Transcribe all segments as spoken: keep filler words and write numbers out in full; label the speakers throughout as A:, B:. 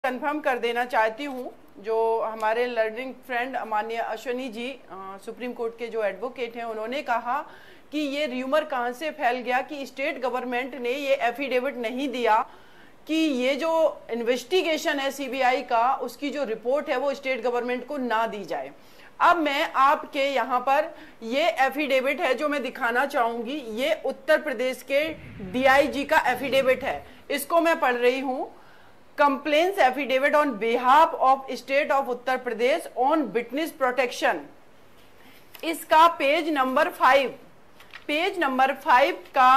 A: Confirm कर देना चाहती हूँ, जो हमारे लर्निंग फ्रेंड माननीय अश्वनी जी सुप्रीम कोर्ट के जो एडवोकेट हैं, उन्होंने कहा कि ये र्यूमर कहाँ से फैल गया कि स्टेट गवर्नमेंट ने ये एफिडेविट नहीं दिया कि ये जो इन्वेस्टिगेशन है सीबीआई का, उसकी जो रिपोर्ट है वो स्टेट गवर्नमेंट को ना दी जाए। अब मैं आपके यहाँ पर ये एफिडेविट है जो मैं दिखाना चाहूंगी, ये उत्तर प्रदेश के डीआईजी का एफिडेविट है, इसको मैं पढ़ रही हूँ। Complaints affidavit on behalf of state of Uttar Pradesh on witness protection। इसका page number five page number five का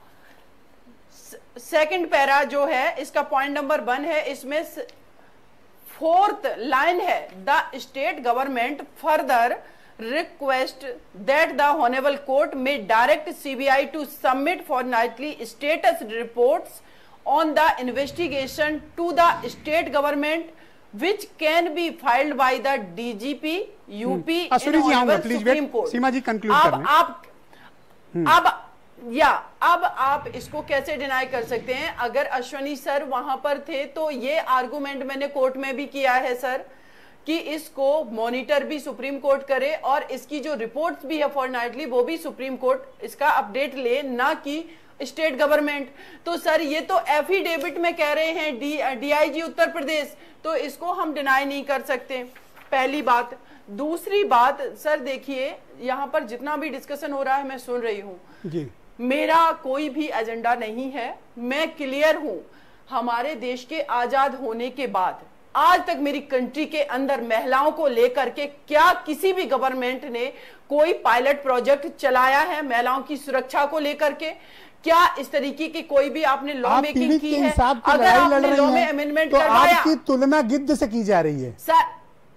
A: सेकंड पैरा जो है, इसका पॉइंट नंबर वन है, इसमें फोर्थ लाइन है, the state government further request that the honorable court may direct C B I to submit fortnightly status reports on the investigation to the state government which can be filed by the D G P U P in honorable Supreme Court।
B: Seema ji conclude
A: अब आप अब या अब आप इसको कैसे deny कर सकते हैं? अगर अश्वनी सर वहां पर थे तो ये आर्गुमेंट मैंने कोर्ट में भी किया है सर, कि इसको मॉनिटर भी सुप्रीम कोर्ट करे और इसकी जो रिपोर्ट्स भी है फॉरनाइटली वो भी सुप्रीम कोर्ट इसका अपडेट ले, ना कि स्टेट गवर्नमेंट। तो सर ये तो एफिडेविट में कह रहे हैं डी डीआईजी उत्तर प्रदेश, तो इसको हम डिनाई नहीं कर सकते, पहली बात। दूसरी बात सर, देखिए यहाँ पर जितना भी डिस्कशन हो रहा है मैं सुन रही हूँ जी, मेरा कोई भी एजेंडा नहीं है, मैं क्लियर हूँ। हमारे देश के आजाद होने के बाद आज तक मेरी कंट्री के अंदर महिलाओं को लेकर के क्या किसी भी गवर्नमेंट ने कोई पायलट प्रोजेक्ट चलाया है महिलाओं की सुरक्षा को लेकर के? क्या इस तरीके की कोई भी आपने लॉ मेकिंग की है? अगर आपने लॉ में अमेंडमेंट
B: तो
A: करवाया,
B: आपकी तुलना गिद्ध से की जा रही है।
A: सर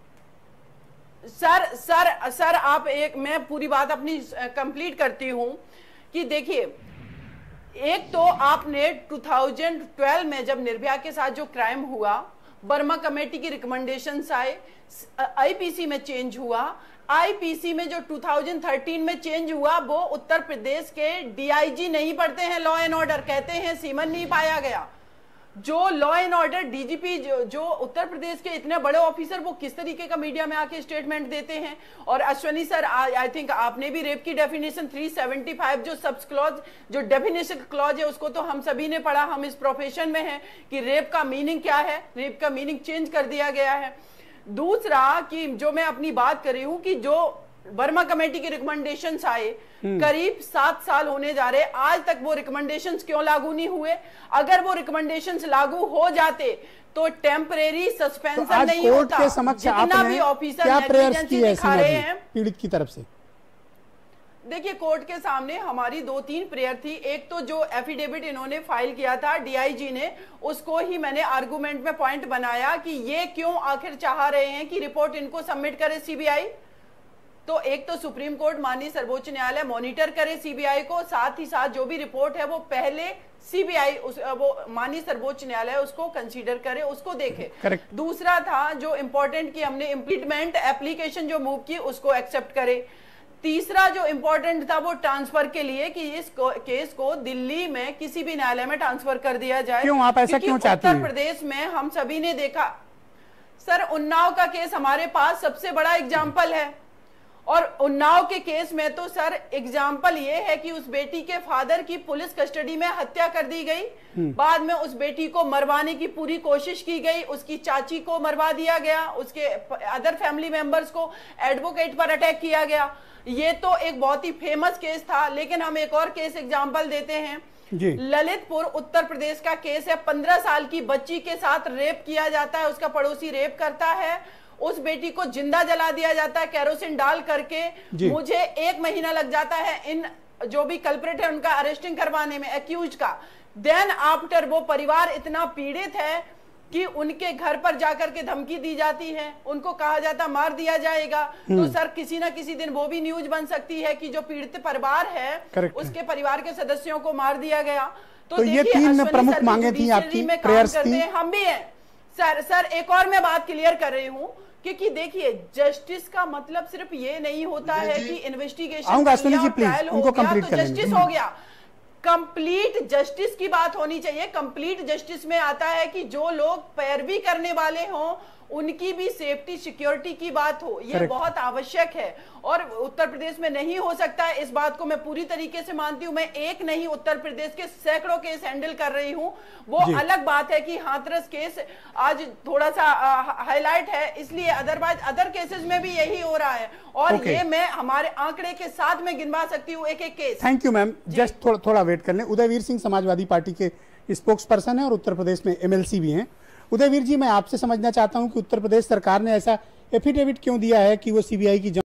A: सर सर सर आप एक, मैं पूरी बात अपनी कंप्लीट करती हूं कि देखिए, एक तो आपने दो हज़ार बारह में जब निर्भया के साथ जो क्राइम हुआ, बर्मा कमेटी की रिकमेंडेशंस आए, आईपीसी में चेंज हुआ, आईपीसी में जो दो हज़ार तेरह में चेंज हुआ वो उत्तर प्रदेश के डीआईजी नहीं पढ़ते हैं लॉ एंड ऑर्डर, कहते हैं सीमन नहीं पाया गया। जो लॉ एंड ऑर्डर डीजीपी जो, जो उत्तर प्रदेश के इतने बड़े ऑफिसर, वो किस तरीके का मीडिया में आके स्टेटमेंट देते हैं। और अश्वनी सर, आई थिंक आपने भी रेप की डेफिनेशन तीन सौ पचहत्तर जो सब्स क्लॉज, जो डेफिनेशन क्लॉज है, उसको तो हम सभी ने पढ़ा, हम इस प्रोफेशन में हैं कि रेप का मीनिंग क्या है, रेप का मीनिंग चेंज कर दिया गया है। दूसरा कि जो मैं अपनी बात कर रही हूं कि जो वर्मा कमेटी के रिकमेंडेशंस आए, करीब सात साल होने जा रहे, आज तक वो रिकमेंडेशंस क्यों लागू नहीं हुए? अगर वो रिकमेंडेशंस लागू हो जाते तो टेम्परेरी सस्पेंशन तो नहीं होता।
B: के समक्ष
A: जितना भी ऑफिसर
B: क्या प्रेयर्स की है
A: दिखा रहे हैं
B: पीड़ित की तरफ से,
A: देखिए कोर्ट के सामने हमारी दो तीन प्रेयर थी। एक तो जो एफिडेविट इन्होंने फाइल किया था डीआईजी ने, उसको ही मैंने आर्गुमेंट में पॉइंट बनाया कि ये क्यों आखिर चाह रहे हैं कि रिपोर्ट इनको सबमिट करे सीबीआई। तो एक तो सुप्रीम कोर्ट माननीय सर्वोच्च न्यायालय मॉनिटर करे सीबीआई को, साथ ही साथ जो भी रिपोर्ट है वो पहले सीबीआई उस वो माननीय सर्वोच्च न्यायालय उसको कंसीडर करे, उसको देखे। Correct. दूसरा था जो इंपॉर्टेंट कि हमने इम्प्लीमेंट एप्लीकेशन जो मूव की उसको एक्सेप्ट करे। तीसरा जो इंपॉर्टेंट था वो ट्रांसफर के लिए कि इस को, केस को दिल्ली में किसी भी न्यायालय में ट्रांसफर कर दिया जाए।
B: क्यों आप ऐसा क्यों चाहती हैं?
A: उत्तर प्रदेश में हम सभी ने देखा सर, उन्नाव का केस हमारे पास सबसे बड़ा एग्जाम्पल है, और उन्नाव के केस में तो सर एग्जाम्पल ये है कि उस बेटी के फादर की पुलिस कस्टडी में हत्या कर दी गई, बाद में उस बेटी को मरवाने की पूरी कोशिश की गई, उसकी चाची को मरवा दिया गया, उसके अदर फैमिली मेंबर्स को, एडवोकेट पर अटैक किया गया। ये तो एक बहुत ही फेमस केस था। लेकिन हम एक और केस एग्जाम्पल देते हैं जी। ललितपुर उत्तर प्रदेश का केस है, पंद्रह साल की बच्ची के साथ रेप किया जाता है, उसका पड़ोसी रेप करता है, उस बेटी को जिंदा जला दिया जाता है केरोसिन डाल करके। मुझे एक महीना लग जाता है इन जो भी कल्प्रिट है उनका अरेस्टिंग करवाने में, एक्यूज का। देन आफ्टर वो परिवार इतना पीड़ित है कि उनके घर पर जाकर के धमकी दी जाती है, उनको कहा जाता मार दिया जाएगा। तो सर किसी ना किसी दिन वो भी न्यूज बन सकती है कि जो पीड़ित परिवार है Correct. उसके परिवार के सदस्यों को मार दिया गया। तो,
B: तो ये तीन प्रमुख मांगे थी आपकी, प्रेयर्स थी,
A: हम भी हैं सर। सर एक और मैं बात क्लियर कर रही हूँ, क्योंकि देखिए जस्टिस का मतलब सिर्फ ये नहीं होता है कि इन्वेस्टिगेशन
B: ट्रायल हो गया तो
A: जस्टिस हो गया। कंप्लीट जस्टिस की बात होनी चाहिए। कंप्लीट जस्टिस में आता है कि जो लोग पैरवी करने वाले हों उनकी भी सेफ्टी सिक्योरिटी की बात हो, यह बहुत आवश्यक है और उत्तर प्रदेश में नहीं हो सकता है। इस बात को मैं पूरी तरीके से मानती हूं। मैं एक नहीं उत्तर प्रदेश के सैकड़ों केस हैंडल कर रही हूं। वो अलग बात है कि हाथरस केस आज थोड़ा सा हाईलाइट है, इसलिए अदरवाइज अदर केसेस में भी यही हो रहा है और okay. ये मैं हमारे आंकड़े के साथ में गिनवा सकती हूँ एक एक केस।
B: थैंक यू मैम, जस्ट थोड़ा थोड़ा वेट कर लें। उदयवीर सिंह समाजवादी पार्टी के स्पोक्स पर्सन है और उत्तर प्रदेश में एमएलसी भी हैं। उदयवीर जी, मैं आपसे समझना चाहता हूं कि उत्तर प्रदेश सरकार ने ऐसा एफिडेविट क्यों दिया है कि वो सीबीआई की